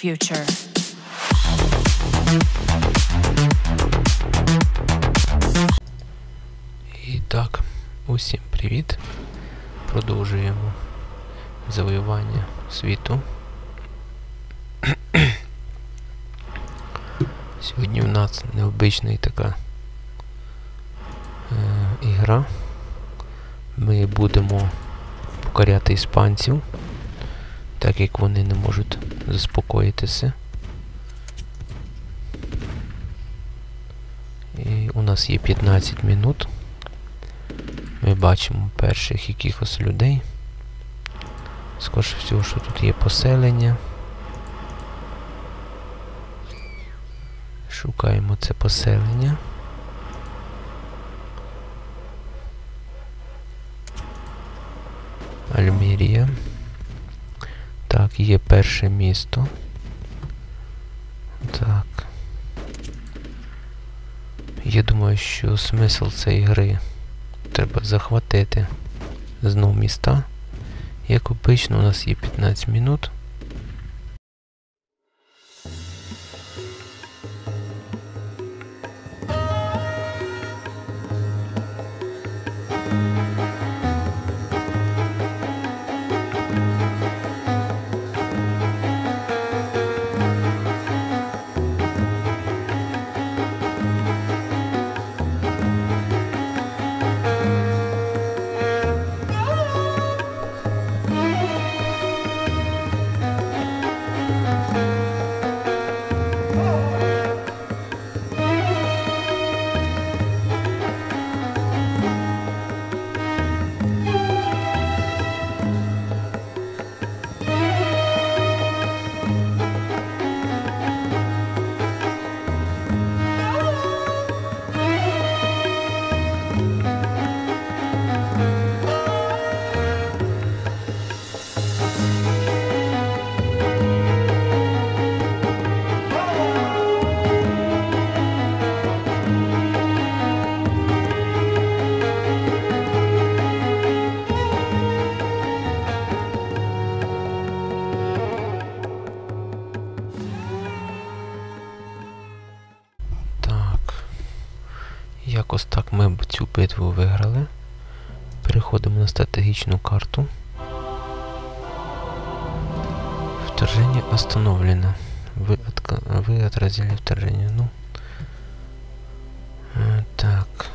future. І так, усім привіт. Продовжуємо завоювання світу. Сьогодні в нас необична така ігра. Ми будемо покоряти іспанців, так як вони не можуть заспокоїтися. І у нас є 15 минут. Ми бачимо перших якихось людей. Скоріше всього, що тут є поселення. Шукаємо це поселення. Альмерія. Так, є перше місто. Так. Я думаю, що смисл цієї гри треба захватити знову міста. Як обично, у нас є 15 минут. Якось так ми цю битву виграли. Переходимо на стратегічну карту. Вторжение остановлено. Вы отразили вторжение. Ну. Так.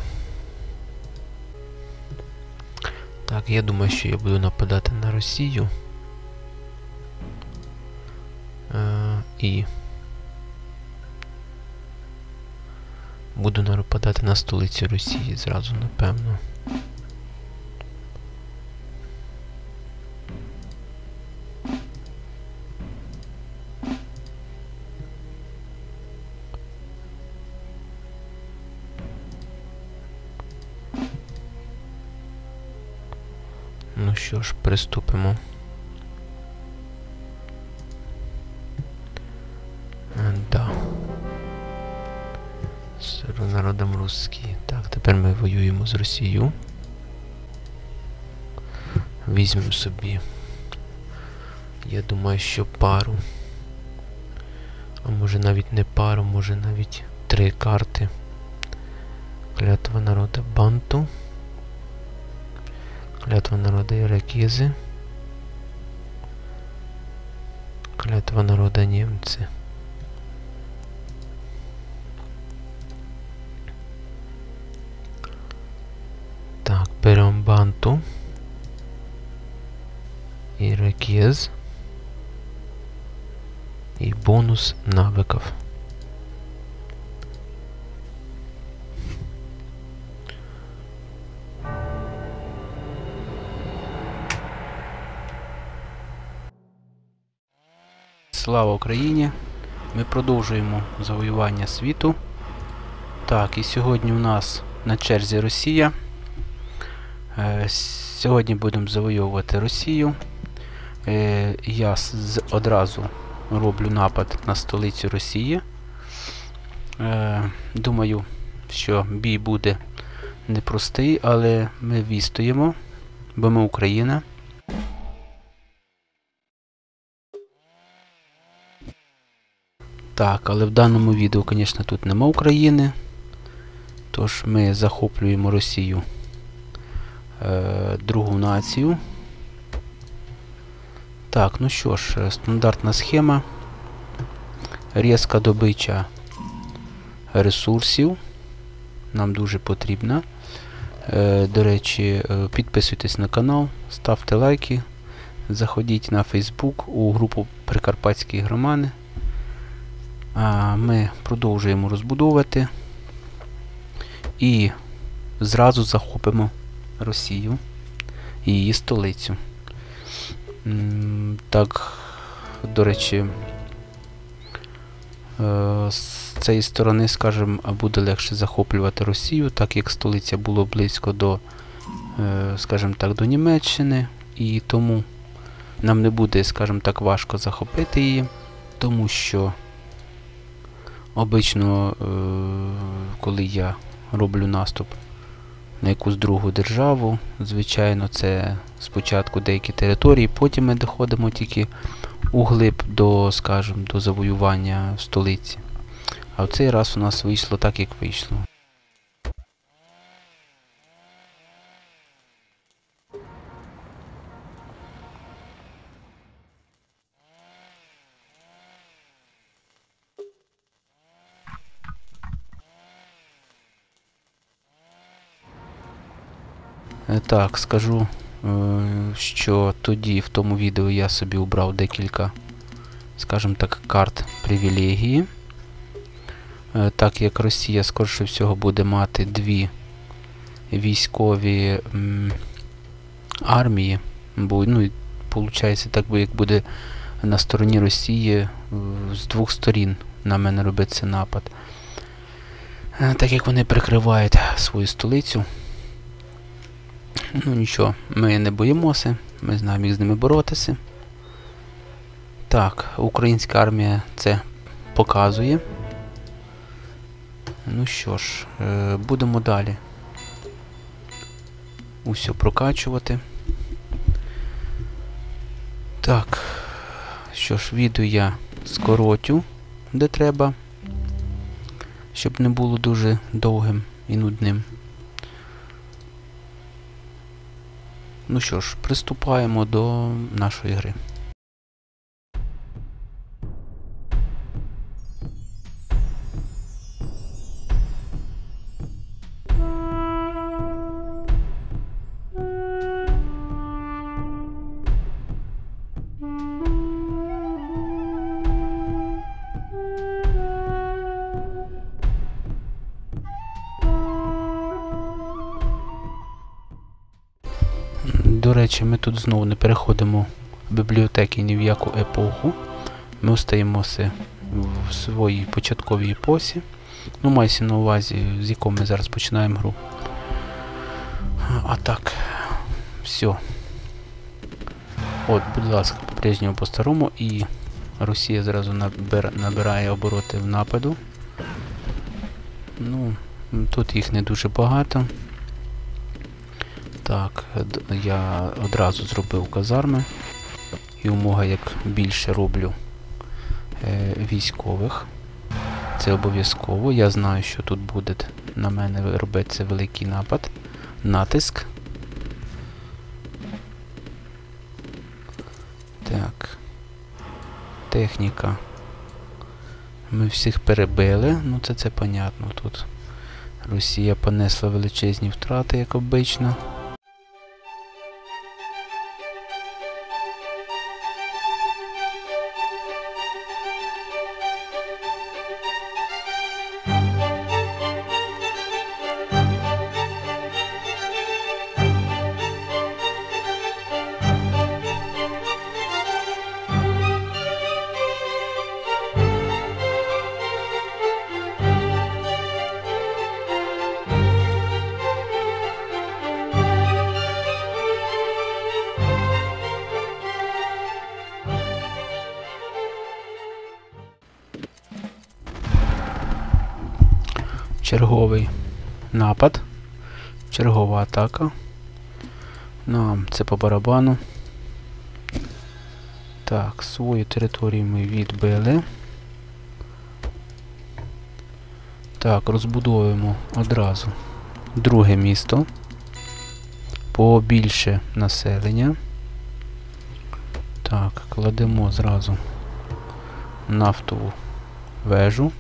Так, я думаю, що я буду нападати на Росію. І буду нападати на столицю Росії зразу, напевно. Ну що ж, приступимо. Да. З народом русський. Так, тепер ми воюємо з Росією. Візьмемо собі, я думаю, що пару. А може навіть не пару, може навіть 3 карти. Клятва народу Банту. Клятва народу Іракези. Клятва народу німці. Так, берем Банту. Іракез. И бонус навыков. Слава Україні! Ми продовжуємо завоювання світу. Так, і сьогодні у нас на черзі Росія. Сьогодні будемо завоювати Росію. Я одразу роблю напад на столицю Росії. Думаю, що бій буде непростий, але ми відстоїмо, бо ми Україна. Так, але в даному відео, звісно, тут нема України. Тож ми захоплюємо Росію, другу націю. Так, ну що ж, стандартна схема. Різка добича ресурсів. Нам дуже потрібна. До речі, підписуйтесь на канал, ставте лайки, заходіть на Facebook у групу Прикарпатські громади. А ми продовжуємо розбудовувати і зразу захопимо Росію і її столицю. Так, до речі, з цієї сторони, скажімо, буде легше захоплювати Росію, так як столиця було близько до, скажімо так, до Німеччини, і тому нам не буде, скажімо так, важко захопити її, тому що обично, коли я роблю наступ на якусь другу державу, звичайно, це спочатку деякі території, потім ми доходимо тільки углиб до, скажімо, до завоювання столиці. А в цей раз у нас вийшло так, як вийшло. Так, скажу, що тоді в тому відео я собі обрав декілька, скажімо так, карт привілегії. Так як Росія, скоріше всього, буде мати дві військові армії, бо, ну, виходить, так як буде на стороні Росії з двох сторін на мене робиться напад. Так як вони прикривають свою столицю, ну нічого, ми не боїмося, ми знаємо, як з ними боротися. Так, українська армія це показує. Ну що ж, будемо далі усе прокачувати. Так, що ж, відео я скоротю, де треба, щоб не було дуже довгим і нудним. Ну що ж, приступаємо до нашої гри. До речі, ми тут знову не переходимо в бібліотеки ні в яку епоху. Ми остаємося в своїй початковій епосі. Ну, мається на увазі, з якого ми зараз починаємо гру. А так, все. От, будь ласка, по-прежньому по-старому, і Росія зразу набирає обороти в нападу. Ну, тут їх не дуже багато. Так, я одразу зробив казарми. І умога як більше роблю військових. Це обов'язково. Я знаю, що тут буде на мене робиться великий напад. Натиск. Так. Техніка. Ми всіх перебили. Ну це понятно. Тут Росія понесла величезні втрати, як обично. Черговий напад, чергова атака. Нам це по барабану. Так, свою територію ми відбили. Так, розбудовуємо одразу друге місто. Побільше населення. Так, кладемо зразу нафтову вежу.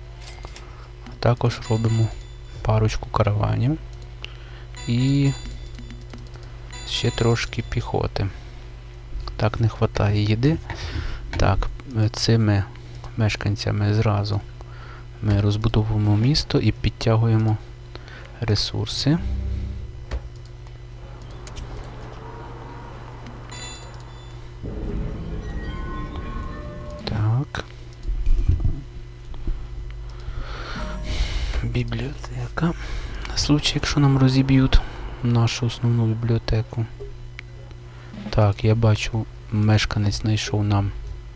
Також робимо парочку караванів. І ще трошки піхоти. Так, не вистачає їди. Так, цими мешканцями зразу ми розбудовуємо місто і підтягуємо ресурси. Так. Бібліотека. На случай, якщо нам розіб'ють нашу основну бібліотеку. Так, я бачу, мешканець знайшов нам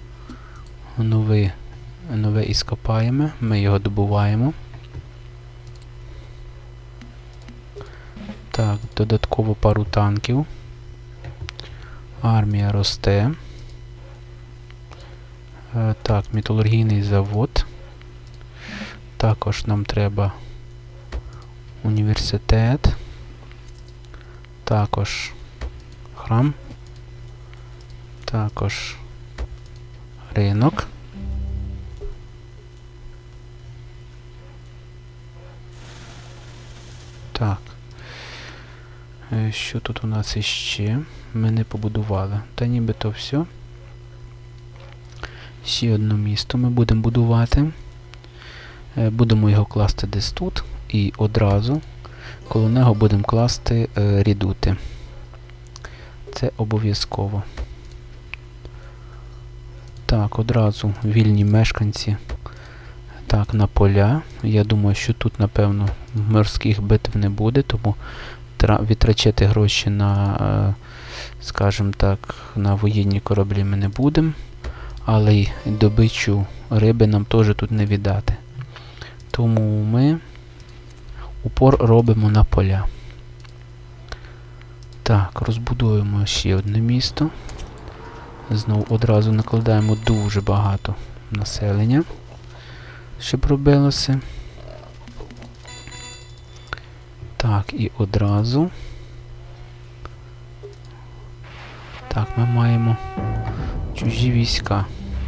нове іскопаєме. Ми його добуваємо. Так, додатково пару танків. Армія росте. Так, металургійний завод. Також нам треба університет. Також храм. Також ринок. Так. Що тут у нас іще? Ми не побудували. Та нібито все. Ще одне місто ми будемо будувати. Будемо його класти десь тут. І одразу коло нього будемо класти рідути. Це обов'язково. Так, одразу вільні мешканці. Так, на поля. Я думаю, що тут, напевно, морських битв не буде, тому відтрачати гроші на, скажімо так, на воєнні кораблі ми не будемо. Але й добичу риби нам теж тут не віддати. Тому ми упор робимо на поля. Так, розбудуємо ще одне місто. Знову одразу накладаємо дуже багато населення, щоб робилося. Так, і одразу. Так, ми маємо чужі війська.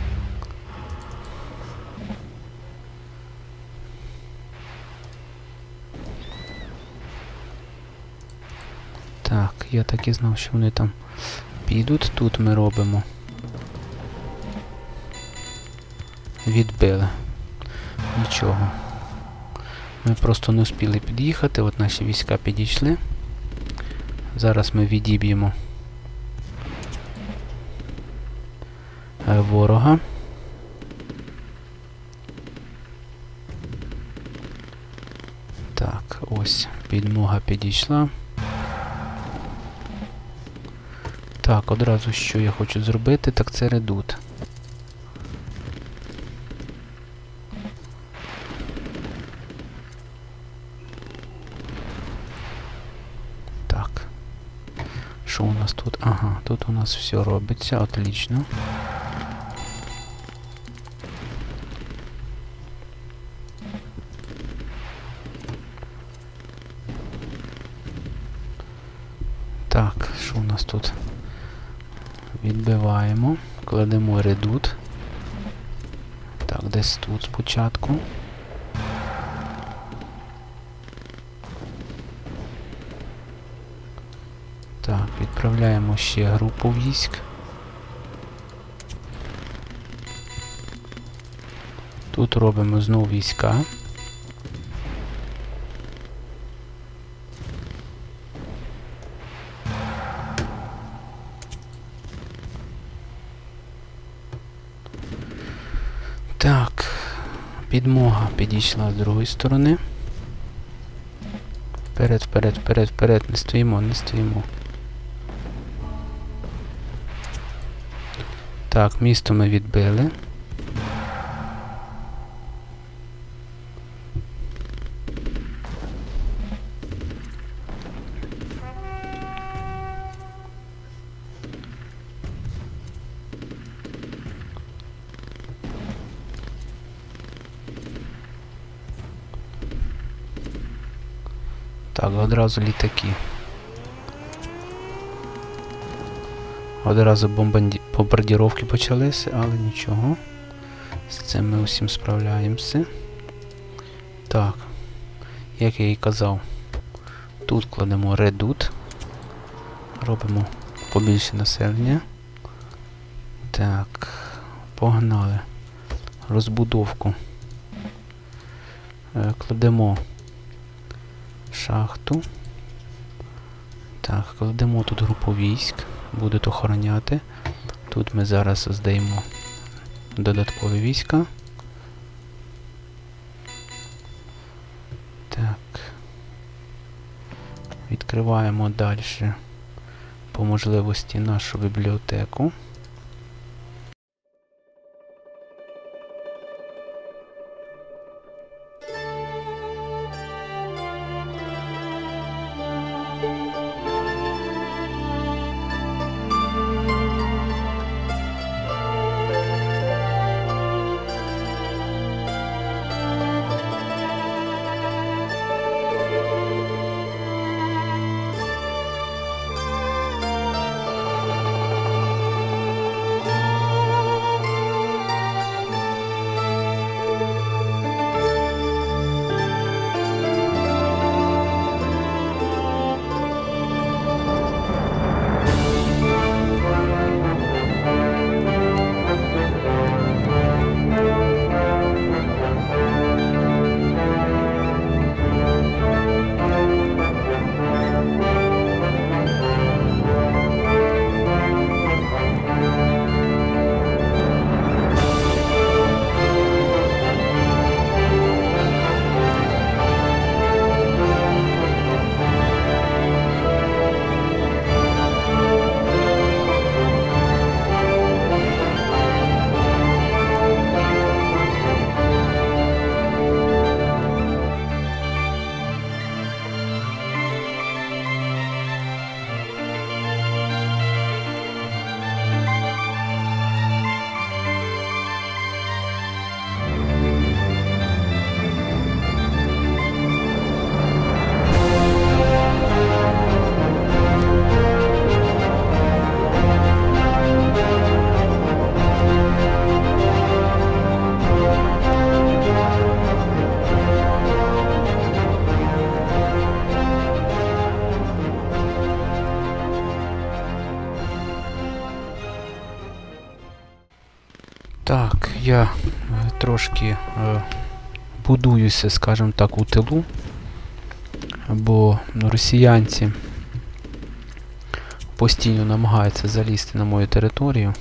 Так, я так і знав, що вони там підуть. Тут ми робимо. Відбили. Нічого. Ми просто не успіли під'їхати. От наші війська підійшли. Зараз ми відіб'ємо ворога. Так, ось підмога підійшла. Так, одразу що я хочу зробити, так це редут. Так. Що у нас тут? Ага, тут у нас все робиться, отлично. Так, що у нас тут? Відбиваємо, кладемо редут. Так, десь тут спочатку. Так, відправляємо ще групу військ. Тут робимо знову війська. Так, підмога підійшла з другої сторони. Вперед, вперед, вперед, вперед, не стоїмо, не стоїмо. Так, місто ми відбили. Так, одразу літаки. Одразу бомбардіровки почалися, але нічого. З цим ми усім справляємося. Так, як я і казав, тут кладемо редут. Робимо побільше населення. Так, погнали. Розбудовку. Кладемо шахту. Так, кладемо тут групу військ. Будуть охороняти. Тут ми зараз здаємо додаткові війська. Так. Відкриваємо далі по можливості нашу бібліотеку. Так, я трошки будуюся, скажімо так, у тилу, бо росіянці постійно намагаються залізти на мою територію.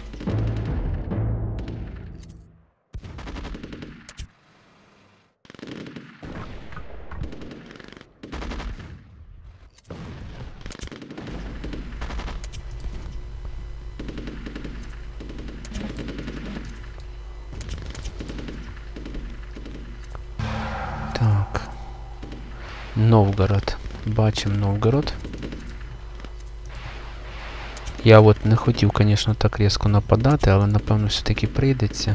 Так, Новгород. Бачимо Новгород. Я от не хотів, звісно, так різко нападати, але напевно все-таки прийдеться.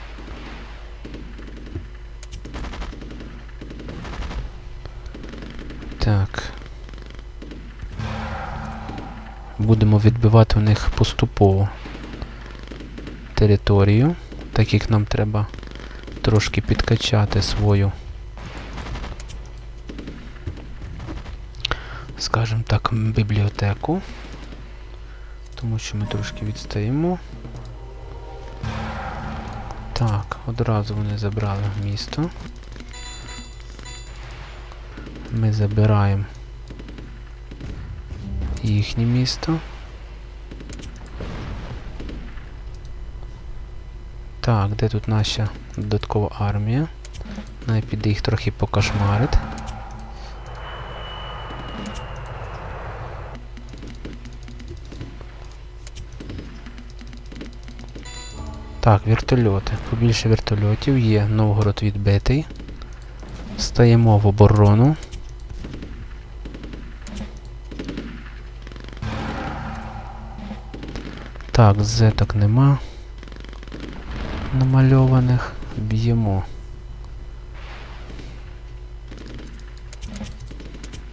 Так. Будемо відбивати у них поступово територію, так як нам треба трошки підкачати свою, скажімо так, бібліотеку. Тому що ми трошки відстаємо. Так, одразу вони забрали місто. Ми забираємо їхнє місто. Так, де тут наша додаткова армія? Навіть піде їх трохи покошмарить. Так, вертольоти. Побільше вертольотів є. Новгород відбитий. Стаємо в оборону. Так, зеток нема намальованих. Б'ємо.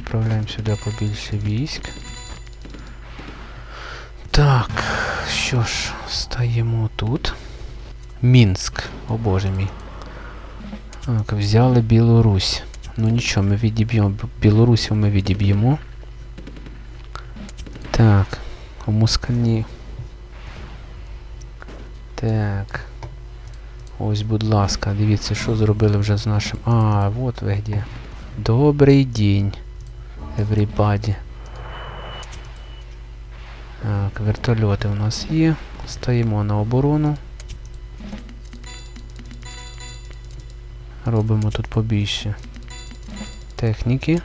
відправляємо сюди побільше військ. Так, що ж, стаємо тут. Мінськ, о боже мій. Так, взяли Білорусь. Ну нічого, ми відіб'ємо. Білорусів ми відіб'ємо. Так, у Москалі. Так. Ось, будь ласка, дивіться, що зробили вже з нашим... А, вот ви де. Добрий день, everybody. Так, вертольоти у нас є. Стаємо на оборону. Робимо тут побільше техніки.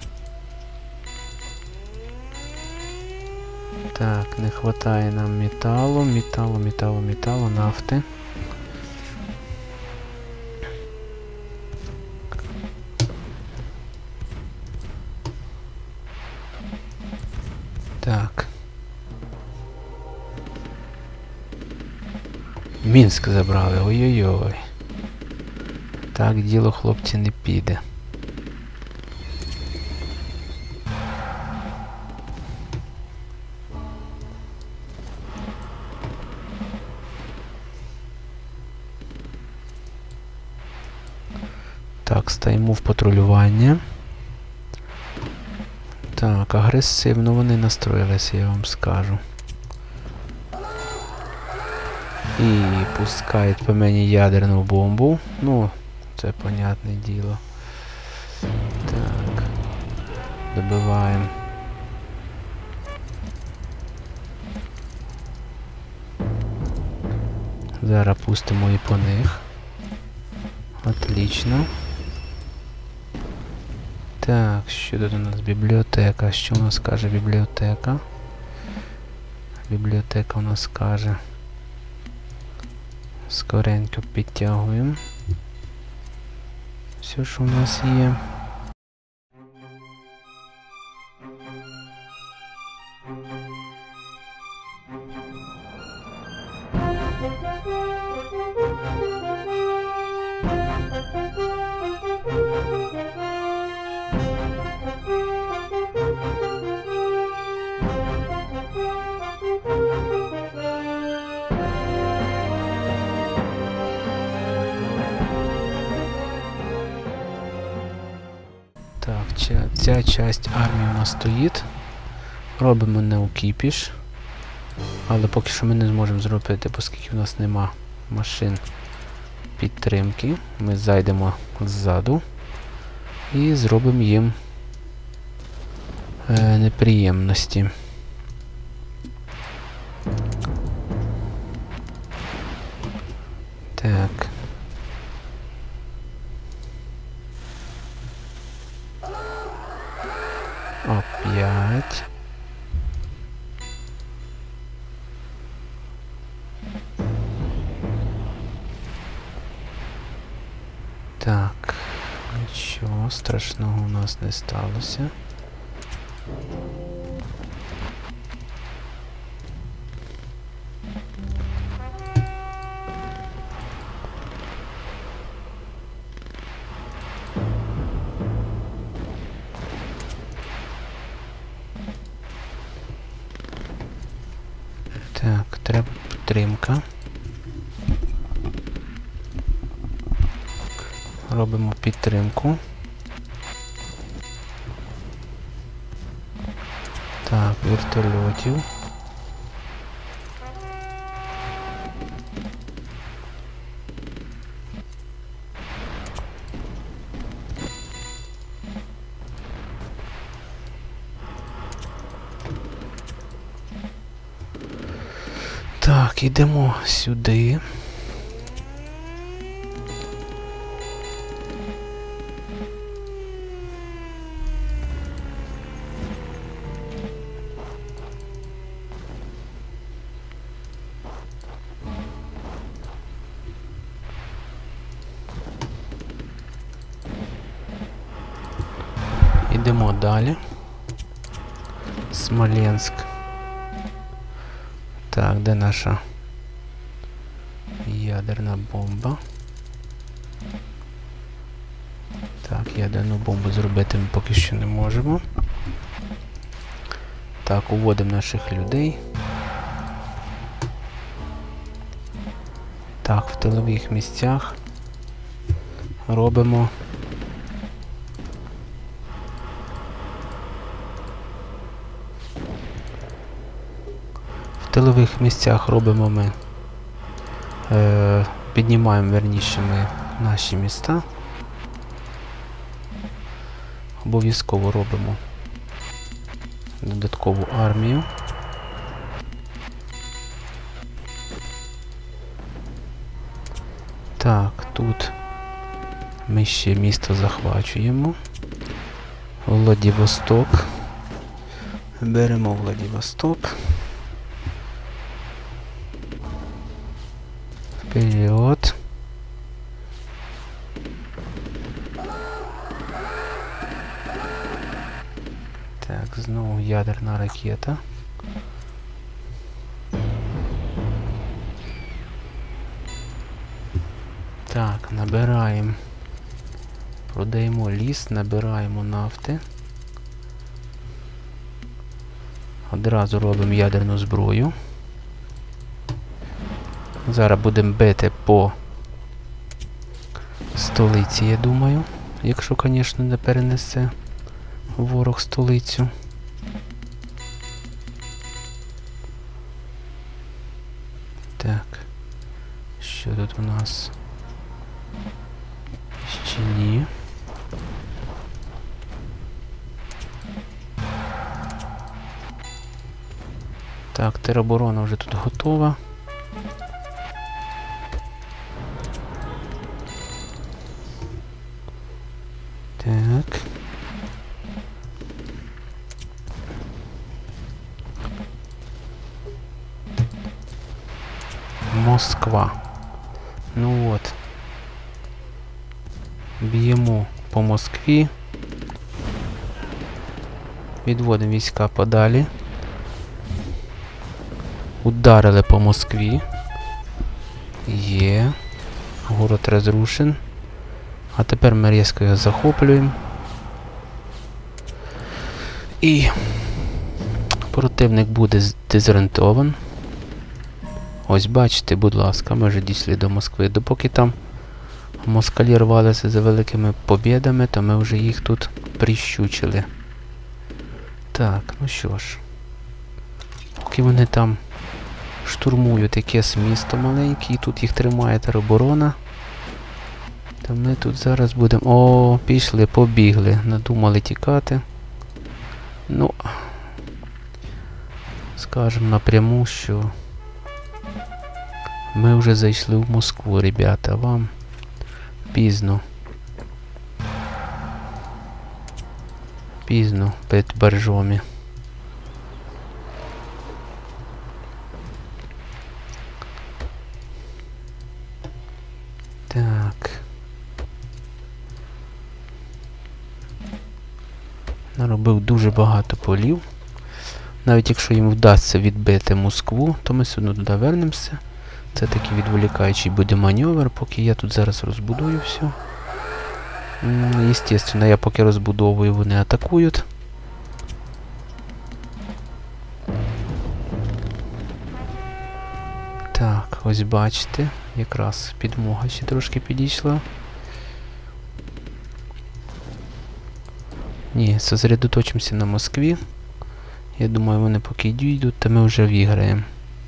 Так, не вистачає нам металу, нафти. Так. Мінськ забрали, ой-ой-ой. Так діло, хлопці, не піде. Так, стаємо в патрулювання. Так, агресивно вони настроїлися, я вам скажу. І пускають по мені ядерну бомбу. Ну, це понятне діло. Так. Добиваємо. Зараз пустимо і по них. Отлично. Так, що тут у нас? Бібліотека. Що у нас каже бібліотека? Бібліотека у нас каже. Скоренько підтягуємо. Все, що у нас є. Так, ця часть армії у нас стоїть. Робимо неукіпіш. Але поки що ми не зможемо зробити, оскільки в нас нема машин підтримки. Ми зайдемо ззаду і зробимо їм неприємності. Так. Опять. Так, нічого страшного у нас не сталося. Так, треба підтримка. Робимо підтримку. Так, вертольотів. Так, ідемо сюди. Ідемо далі. Смоленськ. Так, де наша ядерна бомба? Так, ядерну бомбу зробити ми поки що не можемо. Так, уводимо наших людей. Так, в тилових місцях робимо ми піднімаємо, верніше, ми наші міста. Обов'язково робимо додаткову армію. Так, тут ми ще місто захвачуємо. Владивосток. Беремо Владивосток. Вперед. Так, знову ядерна ракета. Так, набираємо, продаємо ліс, набираємо нафти. Одразу робимо ядерну зброю. Зараз будемо бити по столиці, я думаю. Якщо, звісно, не перенесе ворог столицю. Так. Що тут у нас? Ще ні. Так, тероборона вже тут готова. Так. Москва. Ну от. Б'ємо по Москві. Відводимо війська подалі. Ударили по Москві. Є. Город розрушен. А тепер ми різко його захоплюємо. І противник буде дезорієнтований. Ось бачите, будь ласка, ми вже дійшли до Москви. Допоки там москалі рвалися за великими побєдами, то ми вже їх тут прищучили. Так, ну що ж. Поки вони там штурмують якесь місто маленьке, і тут їх тримає тероборона, то ми тут зараз будемо... О, пішли, побігли, надумали тікати. Ну, скажемо напряму, що ми вже зайшли в Москву, ребята, вам пізно. Пізно перед боржомі. Так. Наробив дуже багато полів. Навіть якщо їм вдасться відбити Москву, то ми все одно туди вернемося. Це такий відволікаючий буде маневр, поки я тут зараз розбудую все. Естественно, я поки розбудовую, вони атакують. Так, ось бачите, якраз підмога ще трошки підійшла. Ні, зосередоточимося на Москві. Я думаю, вони поки дійдуть, то ми вже виграємо.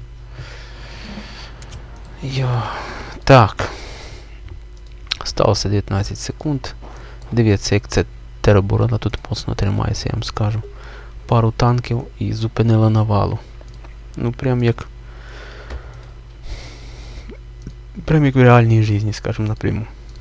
Так. Сталося 19 секунд. Дивіться, як це тероборона тут моцно тримається, я вам скажу. Пару танків і зупинила навалу. Ну, прям як в реальній житті, скажімо, напряму.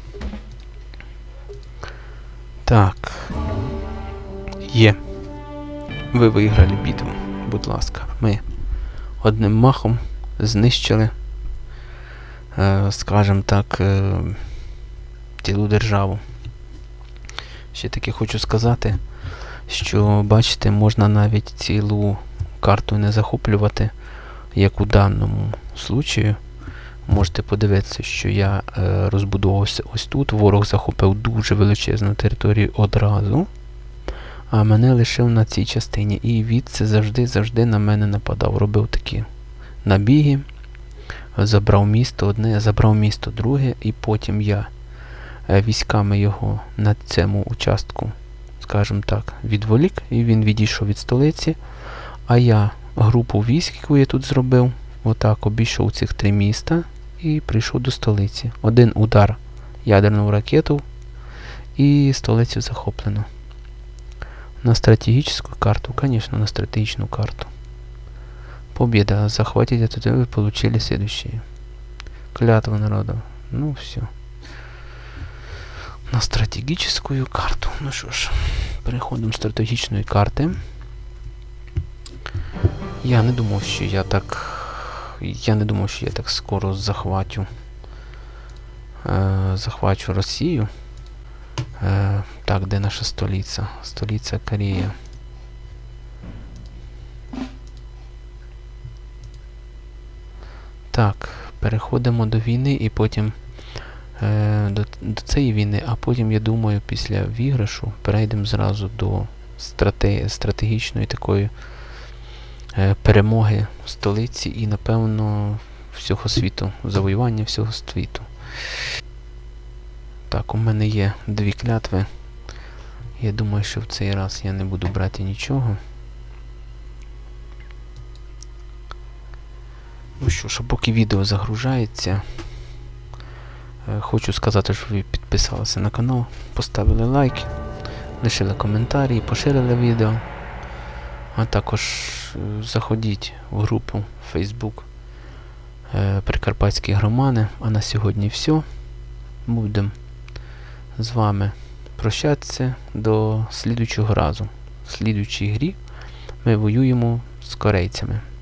Так. Є. Ви виграли битву, будь ласка. Ми одним махом знищили, скажімо так, цілу державу. Ще таки хочу сказати, що, бачите, можна навіть цілу карту не захоплювати, як у даному случаю. Можете подивитися, що я розбудовувався ось тут. Ворог захопив дуже величезну територію одразу. а мене лишив на цій частині. І Вітце завжди на мене нападав. Робив такі набіги, забрав місто одне, забрав місто друге, і потім я військами його на цьому участку, скажімо так, відволік, і він відійшов від столиці, а я групу військ, яку я тут зробив, отак обійшов цих 3 міста і прийшов до столиці. Один удар ядерну ракету і столицю захоплено. На стратегическую карту, конечно, на стратегічну карту. Победа. Захватить это, вы получили следующее. Клятва народа. Ну, все. На стратегическую карту. Ну що ж, переходимо з стратегічної карти. Я не думав, що я так скоро захвачу Росію. Так, де наша столиця? Столиця Корея. Так, переходимо до війни і потім до цієї війни, а потім, я думаю, після виграшу перейдемо зразу до стратегічної такої перемоги столиці і, напевно, всього світу, завоювання всього світу. Так, у мене є 2 клятви. Я думаю, що в цей раз я не буду брати нічого. Ну що ж, поки відео загружається, хочу сказати, що ви підписалися на канал, поставили лайк, лишили коментарі, поширили відео. А також заходіть в групу Facebook Прикарпатські громади. А на сьогодні все. Будемо з вами прощатися до слідуючого разу. В слідуючій грі ми воюємо з корейцями.